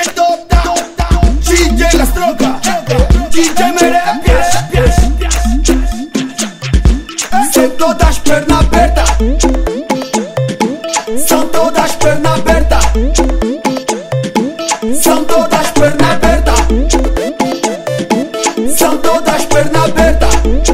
DJ Las Trocas, DJ Merepias. São todas perna aberta, são todas perna aberta, são todas perna aberta, são todas perna aberta,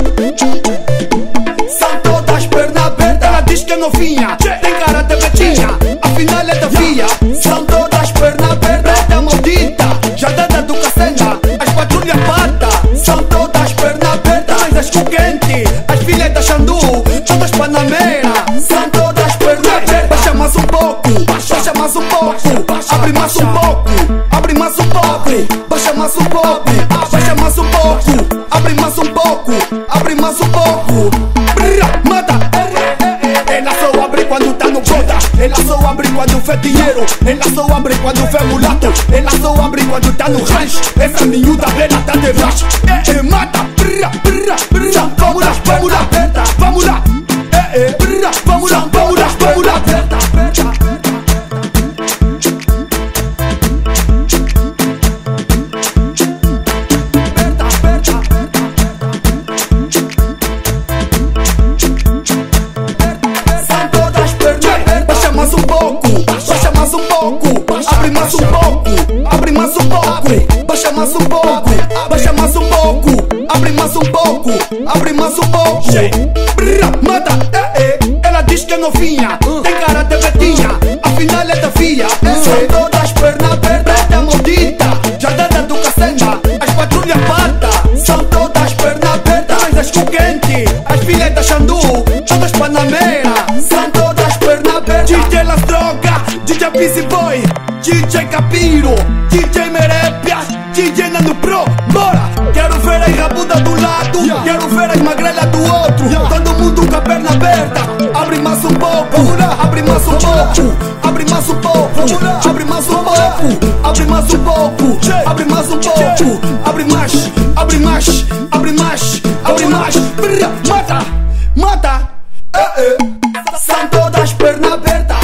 são todas perna aberta. Ela diz que é novinha, tem cara de betinha, afinal é da via. São todas perna aberta, é maldita, já dada do cacena, as patrulhas pata. São todas perna aberta, mas as coquente, as filhas da Xandu, todas panamera. São todas perna aberta. Baixa mais um pouco, baixa mais um pouco, abre mais um pouco, abre mais um pouco, baixa mais um pouco, baixa mais um pouco, abre mais um pouco, abre mais um pouco. Mata! Ela só abre quando tá no boda, ela só abre quando fé dinheiro, ela só abre quando fé mulato, ela só abre quando tá no rancho. Essa miúda dela tá de baixo. Mata! Vamos lá, vamos lá, vamos lá, vamos lá, vamos lá, vamos lá. Baixa mais um pouco, abre mais um pouco, abre mais um pouco, baixa mais um pouco, baixa mais um pouco, abre mais um pouco, abre mais um pouco. Mata! Ela diz que é novinha, tem cara de betinha, afinal é da via. São todas perna aberta, é maldita, já dada do cacena, as patrulhas pata. São todas perna aberta, mas as coquente, as filhas da Xandu, todas panamera. São todas perna aberta. DJ Las Trocas, DJ Busy Boy, DJ Capiro, DJ Merepias, DJ Nano Pro. Bora! Quero ver as rabudas do lado, quero ver as magrelas do outro. Todo mundo com a perna aberta. Abre mais um pouco, abre mais um pouco, abre mais um pouco, abre mais um pouco, abre mais um pouco, abre mais um pouco, abre mais, abre mais, abre mais, abre mais. Mata! Mata! São todas perna aberta,